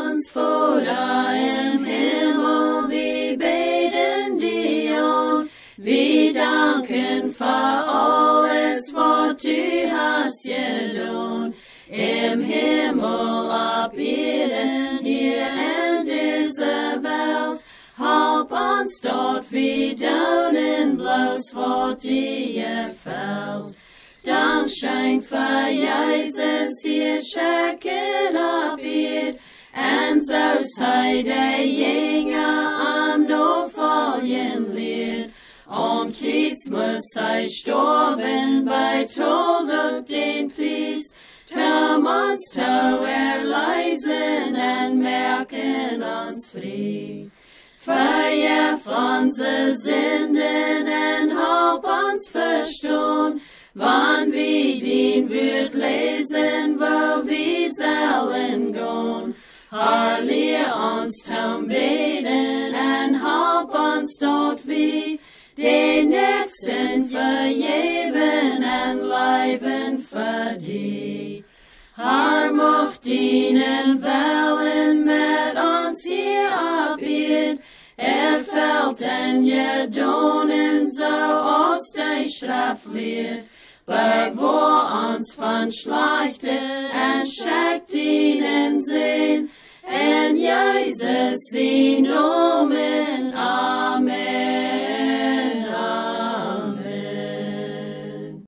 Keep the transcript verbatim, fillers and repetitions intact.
Ons Vader im Himmel, wir beten dir und wir danken für alles, was du hast getan. Im Himmel, ab Erden, hier in dieser Welt, halb uns dort wie daunen bloß, was dir gefällt. Dankschein für Jesus, hier schrecken ab ihr, en so sei der Jünger am Notfallen leer. Om Kreuz muss er sterben, bei Tod und den Preis, tam uns zu erleisen, en merken uns frei. Verjäf unsere Sünden, en halb uns verstehen, wann wir den Wort lesen, wo wir sollen gehen. Herr, lehr uns zum Beten, en halb uns dort wie, den Nächsten vergeben, en leiben für dich. Herr, mocht dienen Wellen mit uns hier abbiet, er fällt en gedonen, so aus der Schrift lehrt. Bewohr uns von Schlechte, en schreckt ihnen sehen, en Jesus sie nur